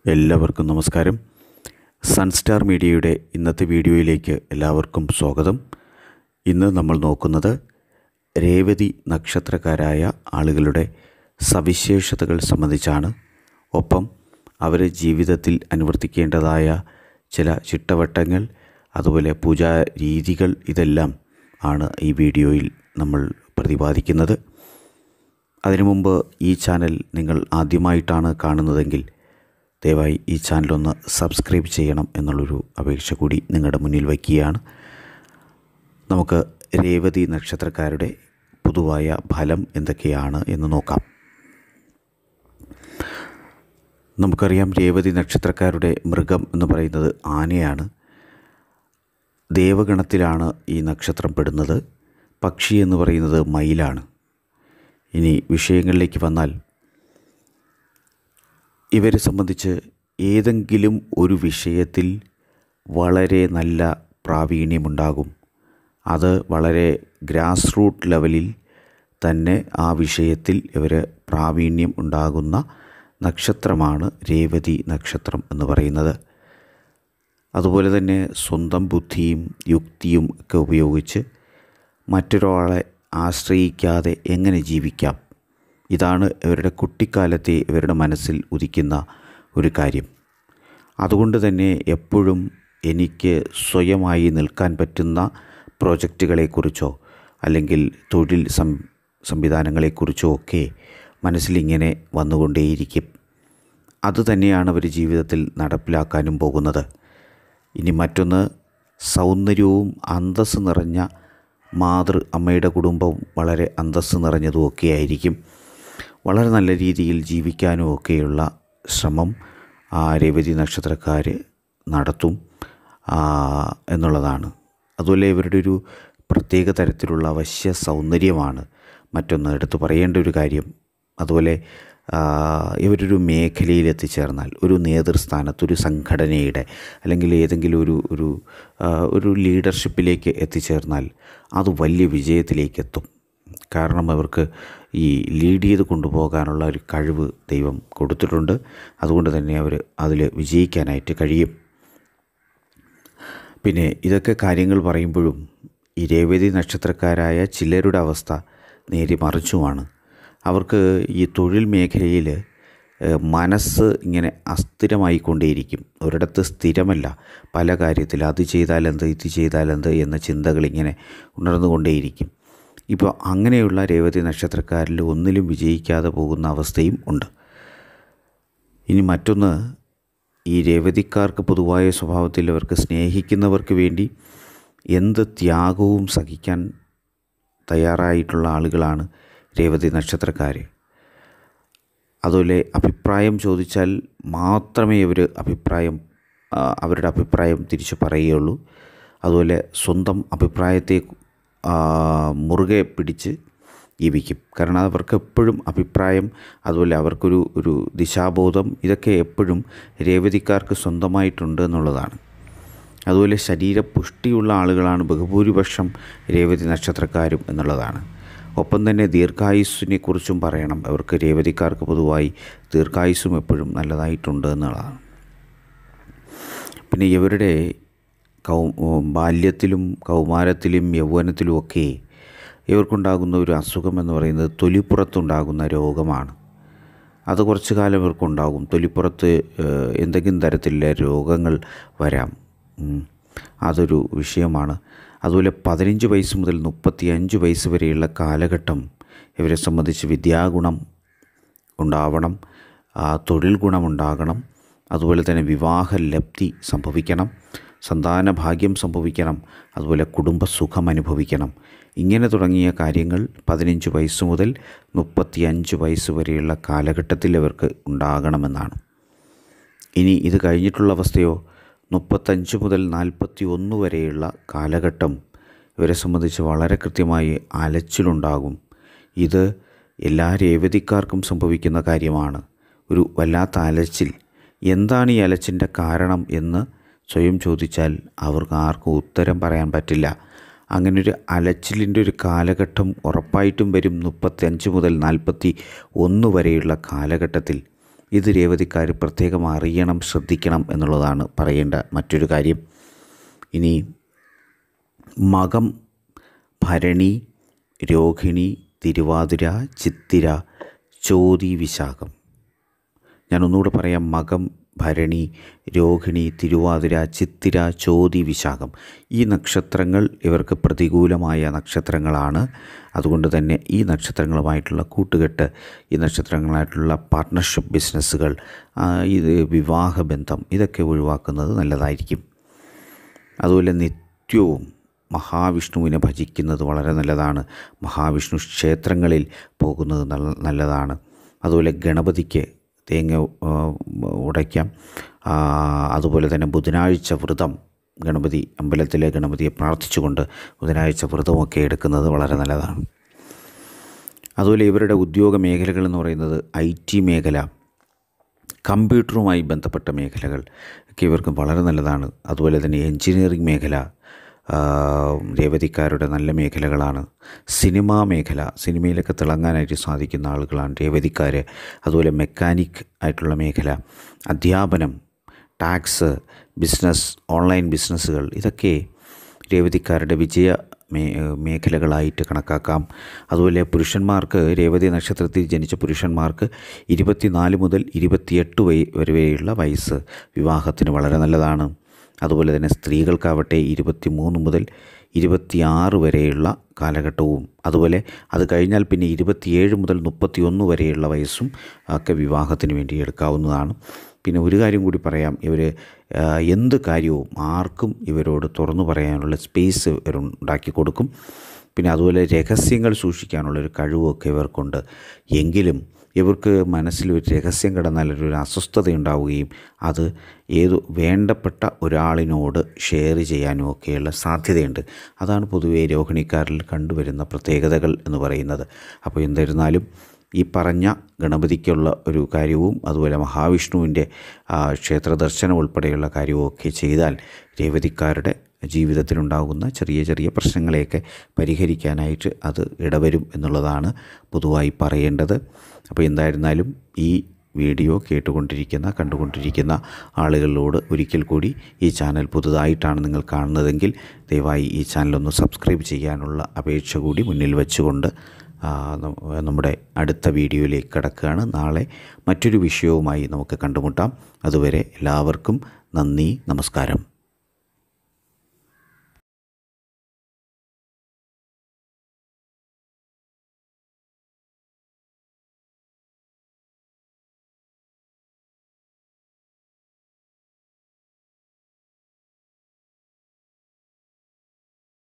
എല്ലാവർക്കും നമസ്കാരം. സൺസ്റ്റാർ മീഡിയയുടെ ഇന്നത്തെ വീഡിയോയിലേക്ക് എല്ലാവർക്കും സ്വാഗതം. ഇന്ന് നമ്മൾ നോക്കുന്നത് രേവതി നക്ഷത്രക്കാരായ ആളുകളുടെ സവിശേഷതകൾ സംബന്ധിച്ചാണ്. ഒപ്പം അവർ ജീവിതത്തിൽ അനുവർത്തിക്കേണ്ടതായ ചില ചിട്ടവട്ടങ്ങൾ, അതുപോലെ പൂജാ രീതികൾ, ഇതെല്ലാം ആണ് ഈ വീഡിയോയിൽ നമ്മൾ പ്രതിപാദിക്കുന്നത്. അതിനു മുമ്പ് ഈ ചാനൽ നിങ്ങൾ ആദ്യമായിട്ടാണ് കാണുന്നതെങ്കിൽ ദയവായി ഈ ചാനലൊന്ന് സബ്സ്ക്രൈബ് ചെയ്യണം എന്നുള്ളൊരു അപേക്ഷ കൂടി നിങ്ങളുടെ മുന്നിൽ വയ്ക്കുകയാണ്. നമുക്ക് രേവതി നക്ഷത്രക്കാരുടെ പൊതുവായ ഫലം എന്തൊക്കെയാണ് എന്ന് നോക്കാം. നമുക്കറിയാം, രേവതി നക്ഷത്രക്കാരുടെ മൃഗം എന്ന് പറയുന്നത് ആനയാണ്. ദേവഗണത്തിലാണ് ഈ നക്ഷത്രം പെടുന്നത്. പക്ഷി എന്ന് പറയുന്നത് മയിലാണ്. ഇനി വിഷയങ്ങളിലേക്ക് വന്നാൽ, ഇവരെ സംബന്ധിച്ച് ഏതെങ്കിലും ഒരു വിഷയത്തിൽ വളരെ നല്ല പ്രാവീണ്യമുണ്ടാകും. അത് വളരെ ഗ്രാസ് റൂട്ട് ലെവലിൽ തന്നെ ആ വിഷയത്തിൽ ഇവർ പ്രാവീണ്യം ഉണ്ടാകുന്ന നക്ഷത്രമാണ് രേവതി നക്ഷത്രം എന്ന് പറയുന്നത്. അതുപോലെ തന്നെ സ്വന്തം ബുദ്ധിയും യുക്തിയും ഒക്കെ ഉപയോഗിച്ച് മറ്റൊരാളെ ആശ്രയിക്കാതെ എങ്ങനെ ജീവിക്കാം, ഇതാണ് ഇവരുടെ കുട്ടിക്കാലത്തെ ഇവരുടെ മനസ്സിൽ ഉദിക്കുന്ന ഒരു കാര്യം. അതുകൊണ്ട് തന്നെ എപ്പോഴും എനിക്ക് സ്വയമായി നിൽക്കാൻ പറ്റുന്ന പ്രോജക്റ്റുകളെക്കുറിച്ചോ അല്ലെങ്കിൽ തൊഴിൽ സംവിധാനങ്ങളെക്കുറിച്ചോ ഒക്കെ മനസ്സിലിങ്ങനെ വന്നുകൊണ്ടേയിരിക്കും. അതുതന്നെയാണ് അവർ ജീവിതത്തിൽ നടപ്പിലാക്കാനും പോകുന്നത്. ഇനി മറ്റൊന്ന്, സൗന്ദര്യവും അന്തസ്സ് നിറഞ്ഞ അമ്മയുടെ കുടുംബവും വളരെ അന്തസ്സ് നിറഞ്ഞതുമൊക്കെ ആയിരിക്കും. വളരെ നല്ല രീതിയിൽ ജീവിക്കാനും ഒക്കെയുള്ള ശ്രമം രേവതി നക്ഷത്രക്കാർ നടത്തും എന്നുള്ളതാണ്. അതുപോലെ ഇവരുടെ ഒരു പ്രത്യേക തരത്തിലുള്ള വശ്യ സൗന്ദര്യമാണ് മറ്റൊന്ന് എടുത്തു പറയേണ്ട ഒരു കാര്യം. അതുപോലെ ഇവരൊരു മേഖലയിൽ എത്തിച്ചേർന്നാൽ, ഒരു നേതൃസ്ഥാനത്ത്, ഒരു സംഘടനയുടെ അല്ലെങ്കിൽ ഏതെങ്കിലും ഒരു ലീഡർഷിപ്പിലേക്ക് എത്തിച്ചേർന്നാൽ അത് വലിയ വിജയത്തിലേക്ക് എത്തും. കാരണം അവർക്ക് ഈ ലീഡ് ചെയ്ത് കൊണ്ടുപോകാനുള്ള ഒരു കഴിവ് ദൈവം കൊടുത്തിട്ടുണ്ട്. അതുകൊണ്ട് തന്നെ അവർ അതിൽ വിജയിക്കാനായിട്ട് കഴിയും. പിന്നെ ഇതൊക്കെ കാര്യങ്ങൾ പറയുമ്പോഴും ഈ രേവതി നക്ഷത്രക്കാരായ ചിലരുടെ അവസ്ഥ നേരെ മറിച്ചുമാണ്. അവർക്ക് ഈ തൊഴിൽ മേഖലയിൽ മനസ്സ് ഇങ്ങനെ അസ്ഥിരമായിക്കൊണ്ടേയിരിക്കും. ഒരിടത്ത് സ്ഥിരമല്ല. പല കാര്യത്തിൽ അത് ചെയ്താലെന്ത്, ഇത് ചെയ്താലെന്ത് എന്ന ചിന്തകളിങ്ങനെ ഉണർന്നുകൊണ്ടേയിരിക്കും. ഇപ്പോൾ അങ്ങനെയുള്ള രേവതി നക്ഷത്രക്കാരിൽ ഒന്നിലും വിജയിക്കാതെ പോകുന്ന അവസ്ഥയും ഉണ്ട്. ഇനി മറ്റൊന്ന്, ഈ രേവതിക്കാർക്ക് പൊതുവായ സ്വഭാവത്തിൽ അവർക്ക് സ്നേഹിക്കുന്നവർക്ക് വേണ്ടി എന്ത് ത്യാഗവും സഹിക്കാൻ തയ്യാറായിട്ടുള്ള ആളുകളാണ് രേവതി നക്ഷത്രക്കാർ. അതുപോലെ അഭിപ്രായം ചോദിച്ചാൽ മാത്രമേ അവരുടെ അഭിപ്രായം തിരിച്ചു പറയുകയുള്ളൂ. അതുപോലെ സ്വന്തം അഭിപ്രായത്തെ മുറുകെ പിടിച്ച് ജീവിക്കും. കാരണം അവർക്ക് എപ്പോഴും അഭിപ്രായം, അതുപോലെ അവർക്കൊരു ദിശാബോധം, ഇതൊക്കെ എപ്പോഴും രേവതിക്കാർക്ക് സ്വന്തമായിട്ടുണ്ട് എന്നുള്ളതാണ്. അതുപോലെ ശരീരപുഷ്ടിയുള്ള ആളുകളാണ് ബഹുഭൂരിപക്ഷം രേവതി നക്ഷത്രക്കാരും എന്നുള്ളതാണ്. ഒപ്പം തന്നെ ദീർഘായുസ്സിനെ കുറിച്ചും പറയണം. അവർക്ക് രേവതിക്കാർക്ക് പൊതുവായി ദീർഘായുസ്സും എപ്പോഴും നല്ലതായിട്ടുണ്ട് എന്നുള്ളതാണ്. പിന്നെ ഇവരുടെ ബാല്യത്തിലും കൗമാരത്തിലും യൗവനത്തിലുമൊക്കെ ഇവർക്കുണ്ടാകുന്ന ഒരു അസുഖം എന്ന് പറയുന്നത് തൊലിപ്പുറത്തുണ്ടാകുന്ന രോഗമാണ്. അത് കുറച്ച് കാലം ഇവർക്കുണ്ടാകും. തൊലിപ്പുറത്ത് എന്തെങ്കിലും തരത്തിലുള്ള രോഗങ്ങൾ വരാം. അതൊരു വിഷയമാണ്. അതുപോലെ 15 വയസ്സ് മുതൽ 35 വയസ്സ് വരെയുള്ള കാലഘട്ടം ഇവരെ സംബന്ധിച്ച് വിദ്യാഗുണം ഉണ്ടാവണം, തൊഴിൽ ഗുണമുണ്ടാകണം, അതുപോലെ തന്നെ വിവാഹലബ്ധി സംഭവിക്കണം, സന്താന ഭാഗ്യം സംഭവിക്കണം, അതുപോലെ കുടുംബസുഖം അനുഭവിക്കണം. ഇങ്ങനെ തുടങ്ങിയ കാര്യങ്ങൾ 15 വയസ്സ് മുതൽ 35 വയസ്സ് വരെയുള്ള കാലഘട്ടത്തിൽ ഇവർക്ക് ഉണ്ടാകണമെന്നാണ്. ഇനി ഇത് കഴിഞ്ഞിട്ടുള്ള അവസ്ഥയോ 35 മുതൽ 41 വരെയുള്ള കാലഘട്ടം ഇവരെ സംബന്ധിച്ച് വളരെ കൃത്യമായി അലച്ചിലുണ്ടാകും. ഇത് എല്ലാ രേവതിക്കാർക്കും സംഭവിക്കുന്ന കാര്യമാണ്. ഒരു വല്ലാത്ത അലച്ചിൽ. എന്താണ് ഈ അലച്ചിൻ്റെ കാരണം എന്ന് സ്വയം ചോദിച്ചാൽ അവർക്ക് ആർക്കും ഉത്തരം പറയാൻ പറ്റില്ല. അങ്ങനൊരു അലച്ചിലിൻ്റെ ഒരു കാലഘട്ടം ഉറപ്പായിട്ടും വരും. 35 മുതൽ 41 വരെയുള്ള കാലഘട്ടത്തിൽ ഇത് രേവതിക്കാർ പ്രത്യേകം അറിയണം, ശ്രദ്ധിക്കണം എന്നുള്ളതാണ് പറയേണ്ട മറ്റൊരു കാര്യം. ഇനി മകം, ഭരണി, രോഹിണി, തിരുവാതിര, ചിത്തിര, ചോതി, വിശാഖം. ഞാനൊന്നുകൂടെ പറയാം. മകം, ഭരണി, രോഹിണി, തിരുവാതിര, ചിത്തിര, ചോതി, വിശാഖം. ഈ നക്ഷത്രങ്ങൾ ഇവർക്ക് പ്രതികൂലമായ നക്ഷത്രങ്ങളാണ്. അതുകൊണ്ട് തന്നെ ഈ നക്ഷത്രങ്ങളുമായിട്ടുള്ള കൂട്ടുകെട്ട്, ഈ നക്ഷത്രങ്ങളായിട്ടുള്ള പാർട്ട്ണർഷിപ്പ് ബിസിനസ്സുകൾ, ഇത് വിവാഹബന്ധം, ഇതൊക്കെ ഒഴിവാക്കുന്നത് നല്ലതായിരിക്കും. അതുപോലെ നിത്യവും മഹാവിഷ്ണുവിനെ ഭജിക്കുന്നത് വളരെ നല്ലതാണ്. മഹാവിഷ്ണു ക്ഷേത്രങ്ങളിൽ പോകുന്നത് നല്ലതാണ്. അതുപോലെ ഗണപതിക്ക് തേങ്ങ ഉടയ്ക്കാം. അതുപോലെ തന്നെ ബുധനാഴ്ച വ്രതം, ഗണപതി അമ്പലത്തിലെ ഗണപതിയെ പ്രാർത്ഥിച്ചുകൊണ്ട് ബുധനാഴ്ച വ്രതമൊക്കെ എടുക്കുന്നത് വളരെ നല്ലതാണ്. അതുപോലെ ഇവരുടെ ഉദ്യോഗ മേഖലകൾ എന്ന് പറയുന്നത് IT മേഖല, കമ്പ്യൂട്ടറുമായി ബന്ധപ്പെട്ട മേഖലകൾ ഒക്കെ ഇവർക്ക് വളരെ നല്ലതാണ്. അതുപോലെ തന്നെ എൻജിനീയറിംഗ് മേഖല രേവതിക്കാരുടെ നല്ല മേഖലകളാണ്. സിനിമാ മേഖല, സിനിമയിലൊക്കെ തിളങ്ങാനായിട്ട് സാധിക്കുന്ന ആളുകളാണ് രേവതിക്കാർ. അതുപോലെ മെക്കാനിക് ആയിട്ടുള്ള മേഖല, അധ്യാപനം, ടാക്സ്, ബിസിനസ്, ഓൺലൈൻ ബിസിനസ്സുകൾ, ഇതൊക്കെ രേവതിക്കാരുടെ വിജയ മേഖലകളായിട്ട് കണക്കാക്കാം. അതുപോലെ പുരുഷന്മാർക്ക്, രേവതി നക്ഷത്രത്തിൽ ജനിച്ച പുരുഷന്മാർക്ക് 24 മുതൽ 28 വരെയുള്ള വയസ്സ് വിവാഹത്തിന് വളരെ നല്ലതാണ്. അതുപോലെ തന്നെ സ്ത്രീകൾക്കാവട്ടെ 23 മുതൽ 26 വരെയുള്ള കാലഘട്ടവും, അതുപോലെ അത് കഴിഞ്ഞാൽ പിന്നെ 27 മുതൽ 31 വരെയുള്ള വയസ്സും ഒക്കെ വിവാഹത്തിന് വേണ്ടി എടുക്കാവുന്നതാണ്. പിന്നെ ഒരു കാര്യം കൂടി പറയാം. ഇവർ എന്ത് കാര്യവും ആർക്കും ഇവരോട് തുറന്നു പറയാനുള്ള സ്പേസ് ഇവരുണ്ടാക്കി കൊടുക്കും. പിന്നെ അതുപോലെ രഹസ്യങ്ങൾ സൂക്ഷിക്കാനുള്ളൊരു കഴിവൊക്കെ ഇവർക്കുണ്ട്. എങ്കിലും ഇവർക്ക് മനസ്സിലൊരു രഹസ്യം കിടന്നാൽ ഒരു അസ്വസ്ഥത ഉണ്ടാവുകയും അത് വേണ്ടപ്പെട്ട ഒരാളിനോട് ഷെയർ ചെയ്യാനും ഒക്കെയുള്ള സാധ്യതയുണ്ട്. അതാണ് പൊതുവേ രോഹിണിക്കാരിൽ കണ്ടുവരുന്ന പ്രത്യേകതകൾ എന്ന് പറയുന്നത്. അപ്പോൾ എന്തായിരുന്നാലും ഈ പറഞ്ഞ ഗണപതിക്കുള്ള ഒരു കാര്യവും അതുപോലെ മഹാവിഷ്ണുവിൻ്റെ ക്ഷേത്ര ദർശനം ഉൾപ്പെടെയുള്ള കാര്യവും ഒക്കെ ചെയ്താൽ രേവതിക്കാരുടെ ജീവിതത്തിലുണ്ടാകുന്ന ചെറിയ ചെറിയ പ്രശ്നങ്ങളെയൊക്കെ പരിഹരിക്കാനായിട്ട് അത് ഇടവരും എന്നുള്ളതാണ് പൊതുവായി പറയേണ്ടത്. അപ്പോൾ എന്തായിരുന്നാലും ഈ വീഡിയോ കണ്ടുകൊണ്ടിരിക്കുന്ന ആളുകളോട് ഒരിക്കൽ കൂടി, ഈ ചാനൽ പുതുതായിട്ടാണ് നിങ്ങൾ കാണുന്നതെങ്കിൽ ദയവായി ഈ ചാനലൊന്ന് സബ്സ്ക്രൈബ് ചെയ്യാനുള്ള അപേക്ഷ കൂടി മുന്നിൽ വെച്ചുകൊണ്ട് നമ്മുടെ അടുത്ത വീഡിയോയിലേക്ക് കടക്കുകയാണ്. നാളെ മറ്റൊരു വിഷയവുമായി നമുക്ക് കണ്ടുമുട്ടാം. അതുവരെ എല്ലാവർക്കും നന്ദി, നമസ്കാരം.